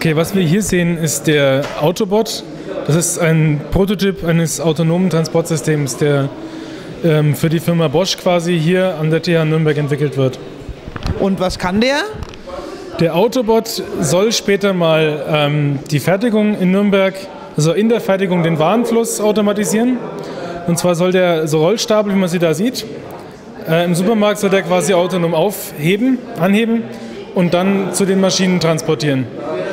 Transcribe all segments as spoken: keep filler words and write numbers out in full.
Okay, was wir hier sehen, ist der Autobot. Das ist ein Prototyp eines autonomen Transportsystems, der ähm, für die Firma Bosch quasi hier an der T H Nürnberg entwickelt wird. Und was kann der? Der Autobot soll später mal ähm, die Fertigung in Nürnberg, also in der Fertigung den Warenfluss automatisieren. Und zwar soll der so Rollstapel, wie man sie da sieht, äh, im Supermarkt soll der quasi autonom aufheben, anheben und dann zu den Maschinen transportieren.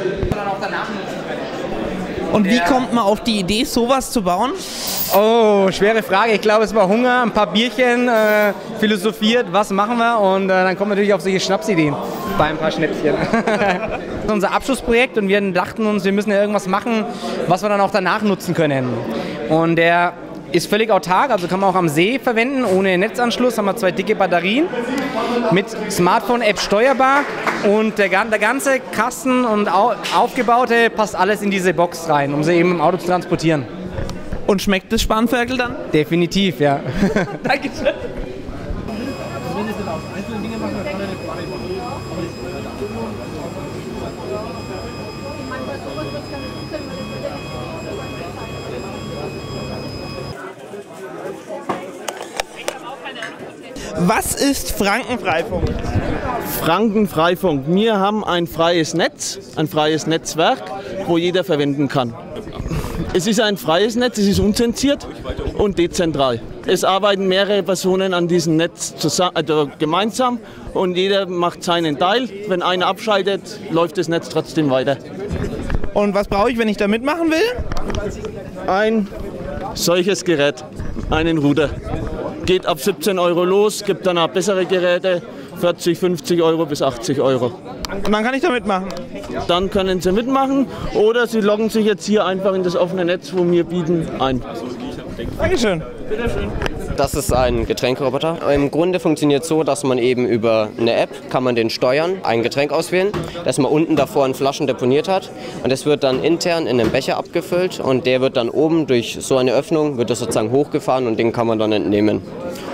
Und wie kommt man auf die Idee, sowas zu bauen? Oh, schwere Frage. Ich glaube, es war Hunger, ein paar Bierchen, äh, philosophiert, was machen wir? Und äh, dann kommt man natürlich auf solche Schnapsideen bei ein paar Schnäpschen. Das ist unser Abschlussprojekt und wir dachten uns, wir müssen ja irgendwas machen, was wir dann auch danach nutzen können. Und der ist völlig autark, also kann man auch am See verwenden, ohne Netzanschluss, haben wir zwei dicke Batterien, mit Smartphone-App steuerbar und der, der ganze Kasten und au aufgebaute passt alles in diese Box rein, um sie eben im Auto zu transportieren. Und schmeckt das Spanferkel dann? Definitiv, ja. Dankeschön. Was ist Frankenfreifunk? Frankenfreifunk. Wir haben ein freies Netz, ein freies Netzwerk, wo jeder verwenden kann. Es ist ein freies Netz, es ist unzensiert und dezentral. Es arbeiten mehrere Personen an diesem Netz zusammen, also gemeinsam und jeder macht seinen Teil. Wenn einer abschaltet, läuft das Netz trotzdem weiter. Und was brauche ich, wenn ich da mitmachen will? Ein solches Gerät, einen Router. Geht ab siebzehn Euro los, gibt dann auch bessere Geräte, vierzig, fünfzig Euro bis achtzig Euro. Und dann kann ich da mitmachen? Dann können Sie mitmachen oder Sie loggen sich jetzt hier einfach in das offene Netz, wo wir bieten, ein. Dankeschön. Das ist ein Getränkeroboter. Im Grunde funktioniert es so, dass man eben über eine App kann man den steuern, ein Getränk auswählen, dass man unten davor in Flaschen deponiert hat und es wird dann intern in einen Becher abgefüllt und der wird dann oben durch so eine Öffnung, wird das sozusagen hochgefahren und den kann man dann entnehmen.